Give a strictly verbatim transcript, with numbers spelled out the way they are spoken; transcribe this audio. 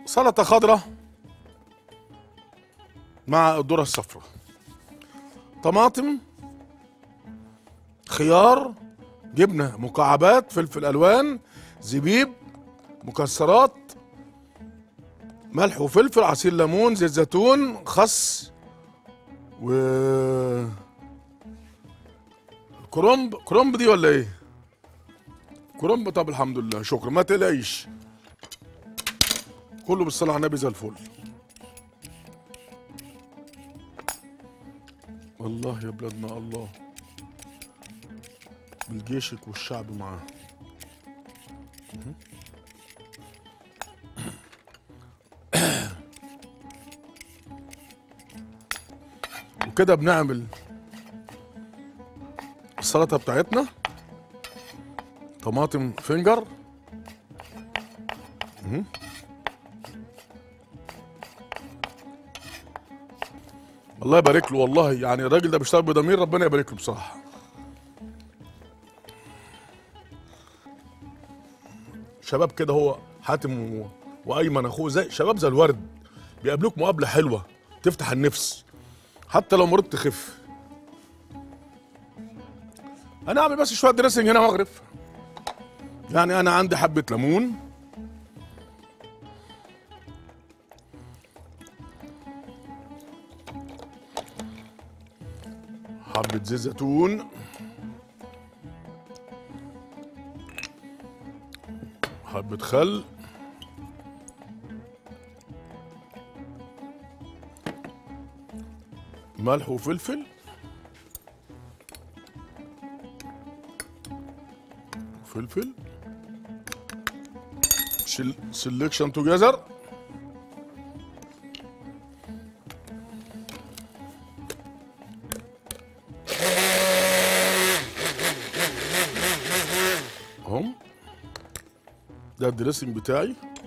سلطه خضراء مع الذره الصفراء، طماطم، خيار، جبنه مكعبات، فلفل الوان، زبيب، مكسرات، ملح وفلفل، عصير ليمون، زيت زيتون، خس، و كرنب. كرنب دي ولا ايه؟ كرنب. طب الحمد لله، شكرا، ما تقلقيش، كله بالصلاة على النبي زي الفل. الله يا بلادنا الله، بالجيشك والشعب معاه. وكده بنعمل السلطة بتاعتنا، طماطم فنجر. مهم. الله يبارك له والله، يعني الراجل ده بيشتغل بضمير، ربنا يبارك له بصراحة. شباب كده، هو حاتم و... وايمن اخوه، زي شباب زي الورد، بيقابلوك مقابلة حلوة تفتح النفس، حتى لو مرضت تخف. انا اعمل بس شوية دريسنج هنا واغرف. يعني انا عندي حبة ليمون، حبة زيت زيتون، حبة خل، ملح وفلفل، فلفل، سيلكشن توجذر، اهم. ده الدريسنج بتاعي.